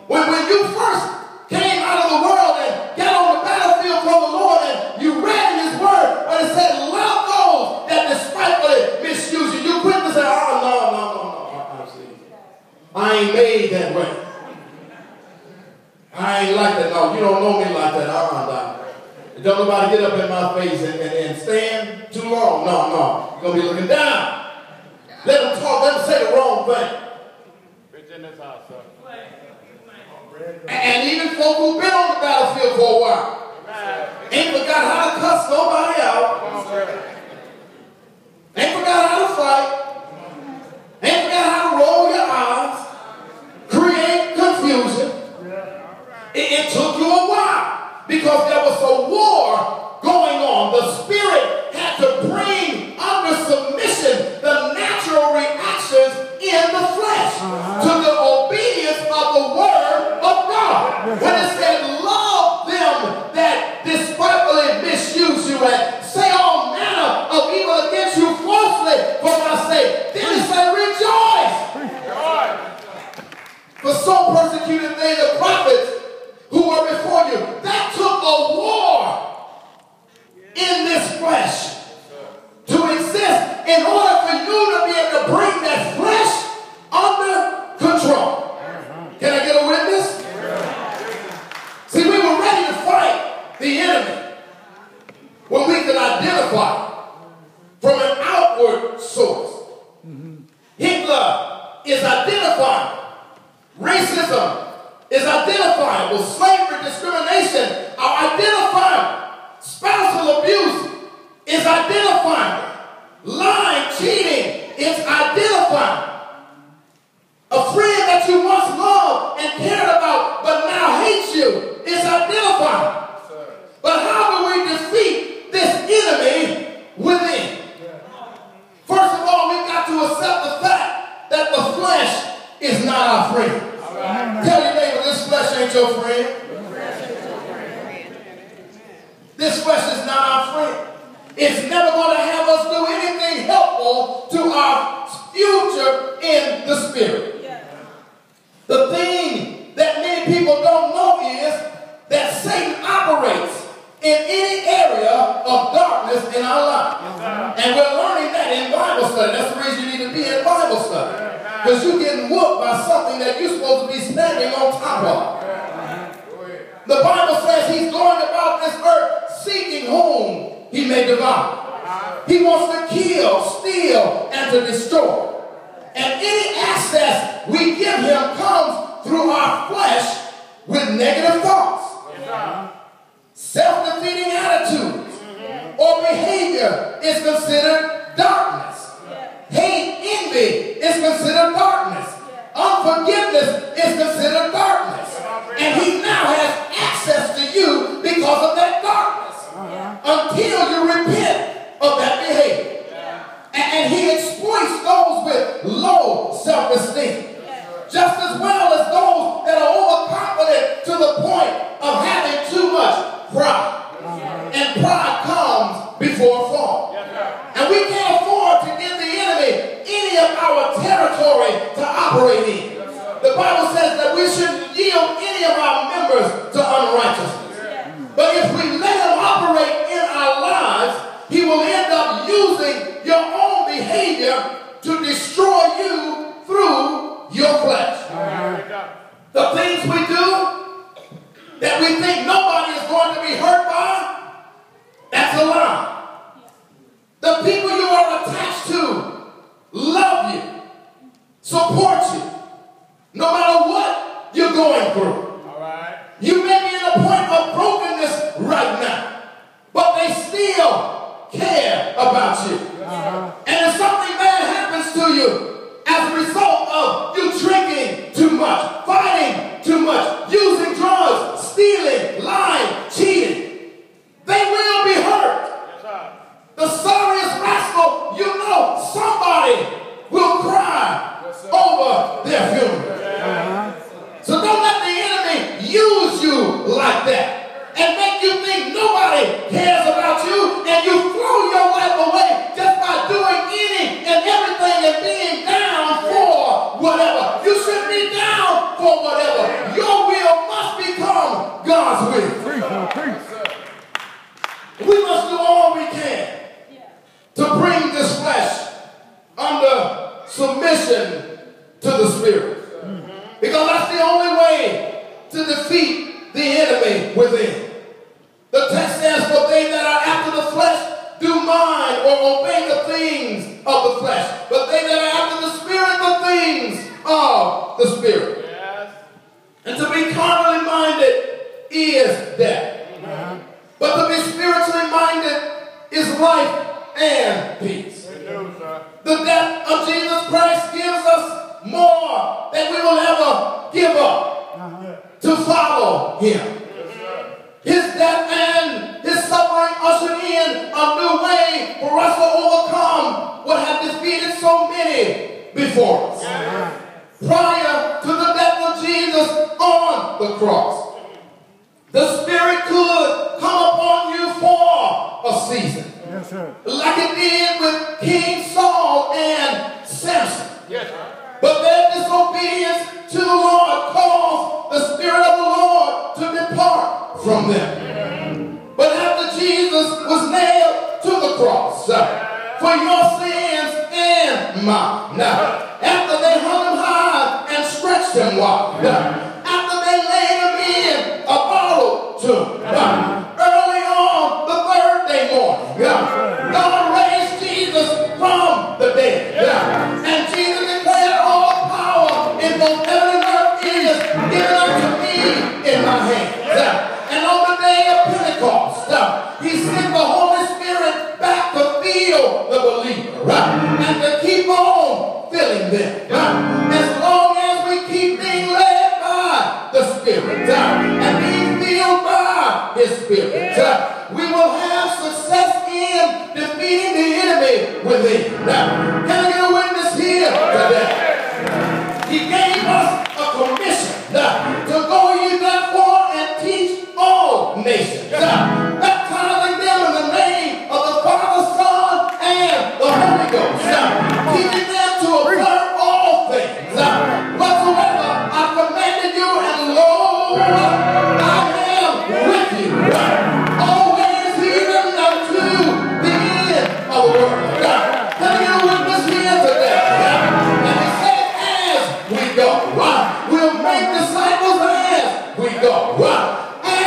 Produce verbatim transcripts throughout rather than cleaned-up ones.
When, when you first came out of the world and got on the battlefield for the Lord and you read in his word, but it said, love those that despitefully misuse you. You quickly say, oh, no, no, no, no. I, see. I ain't made that way. I ain't like that. No, you don't know me like that. Uh-uh, no. Don't nobody get up in my face and, and, and stand too long. No, no. You're going to be looking down. Let them talk. Let them say the wrong thing. And even folk who've been on the battlefield for a while ain't forgot how to cuss nobody out. Ain't forgot how to fight. Ain't forgot how to roll your eyes. Create confusion. It, it took you a while because there was a war going on. The spirit had to bring under submission the natural reactions in the flesh to the obedience of the word of God. When it said, love them that despitefully misuse you and say all manner of evil against you falsely for my sake, then it said, rejoice. For so persecuted they the prophets who were before you. That took a war in this flesh to exist in order for you to be able to bring that flesh under control. Can I get a witness? See, we were ready to fight the enemy when we could identify from an outward source. Hitler is identifying. Racism is identifiable. Slavery, discrimination are identifiable. Spousal abuse is identifiable. Lying, cheating is identifiable. A friend that you once loved and cared about but now hates you is identifiable. But how do we defeat this enemy within? First of all, we've got to accept the fact that the flesh is not our friend. Tell your neighbor, this flesh ain't your friend. This flesh is not our friend. It's never going to have us do anything helpful to our future in the spirit. The thing that many people don't know is that Satan operates in any area of darkness in our life. And we're learning that in Bible study. That's the reason you need to be in Bible study. Because you're getting whooped by something that you're supposed to be standing on top of. The Bible says he's going about this earth seeking whom he may devour. He wants to kill, steal, and to destroy. And any access we give him comes through our flesh with negative thoughts, self-defeating attitudes, or behavior is considered darkness. Hate, envy is considered darkness. Unforgiveness is considered darkness. And he now has access to you because of that darkness until you repent of that behavior. And he exploits those with low self-esteem, just as well as those that are overconfident to the point of having too much pride. And pride comes before a fall. And we can't afford to give the enemy any of our territory to operate in. The Bible says that we shouldn't yield any of our members to unrighteousness. But if we let him operate in our lives, he will end up using your own behavior to destroy you through your flesh. The things we do that we think nobody is going to be hurt by, that's a lie. The people you are attached to love you, support you, no matter what you're going through. You may be in a point of brokenness right now, but they still care about you. Uh-huh. And if something bad happens to you as a result of you drinking too much, fighting too much, using drugs, stealing, lying, cheating, they will be hurt. Yes, the sorriest rascal, you know, somebody will cry yes, over their funeral. Uh-huh. So don't let the enemy use you like that and make you think nobody cares about you, and you throw your life away just by doing any and everything and being down for whatever. You should be down for whatever. Your That's the only way to defeat the enemy within. The text says, for they that are after the flesh do mind or obey the things of the flesh. But they that are after the spirit, the things of the spirit. Yes. And to be carnally minded is death. Uh-huh. But to be spiritually minded is life and peace. The death of Jesus Christ gives us more than we will ever give up uh-huh. to follow him. His death and his suffering ushered in a new way for us to overcome what had defeated so many before us. Uh-huh. Prior to the death of Jesus on the cross, the Spirit could come upon you for a season. Yes, sir. Like it did with King Saul and Samson. Yes, sir. But their disobedience to the Lord caused the Spirit of the Lord to depart from them. But after Jesus was nailed to the cross uh, for your sins and mine, uh, after they hung him high and stretched him wide, uh, after they laid him in a borrowed tomb, uh, early on the third day morning, uh, God raised Jesus from the dead. Uh, and Jesus declared, all power in both heaven and earth is given unto me in my hands. Uh, and on the day of Pentecost, uh, he sent the Holy Spirit back to fill the believer uh, and to keep on filling them. Uh, as long as we keep being led by the Spirit uh, and being filled by his Spirit, uh, we will have success in defeating the enemy within. Uh, can I get a witness here today? He gave us a commission uh, to go ye therefore and teach all nations, uh, baptizing them in the name of the Father, Son, and the Holy Ghost, uh, teaching them to observe all things uh, whatsoever I commanded you, and lo, I am with you uh, always, even unto the end of the world. Uh, can I get a witness here today? Uh, and he said, as we go, uh, we'll make disciples as we go. Uh,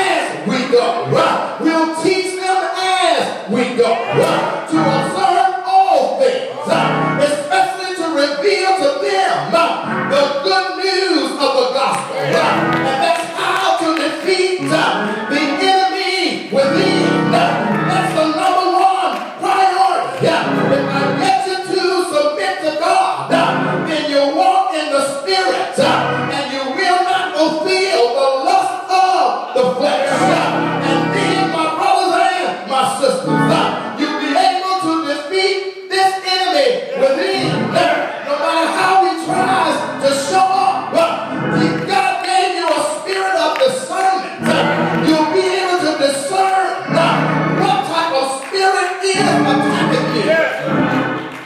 as we go, uh, we'll teach them as we go uh, to observe all things, uh, especially to reveal to them uh, the good news of the gospel. Uh, and that's how to defeat uh, the enemy within. Uh, that's the number one priority. Uh, if I get you to submit to God, uh, then you walk in the Spirit uh, and you will not fulfill the lust of the flesh. Uh, and then, my brothers and my sisters, uh, you'll be able to defeat this enemy within. Uh, no matter how he tries to show up, uh, he, God gave you a spirit of discernment. Uh, you'll be able to discern uh, what type of spirit is attacking you.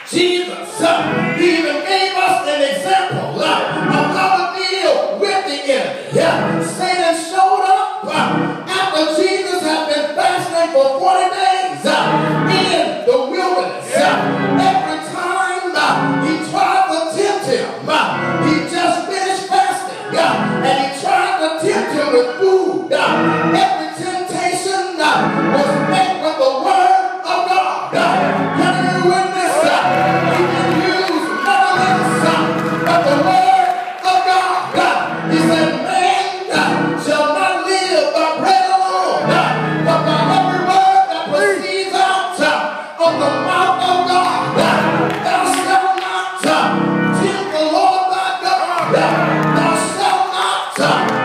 Jesus, uh, he even gave us an example uh, of how to deal with the enemy. Yeah. Satan showed up uh, after Jesus had been fasting for forty days uh, in the wilderness. Uh, every time uh, he tried to tempt him, uh, he just finished fasting uh, and he tried to tempt him with food. Uh, every temptation uh, was met with the word of God. Uh, can you witness? Uh, he can use nothing else uh, but the word of God. Uh, he said, man uh, shall not live by bread alone, uh, but by every word that proceeds out uh, of the mouth of God. Uh, thou shalt not uh, tempt the Lord thy God. Uh, thou shalt not uh,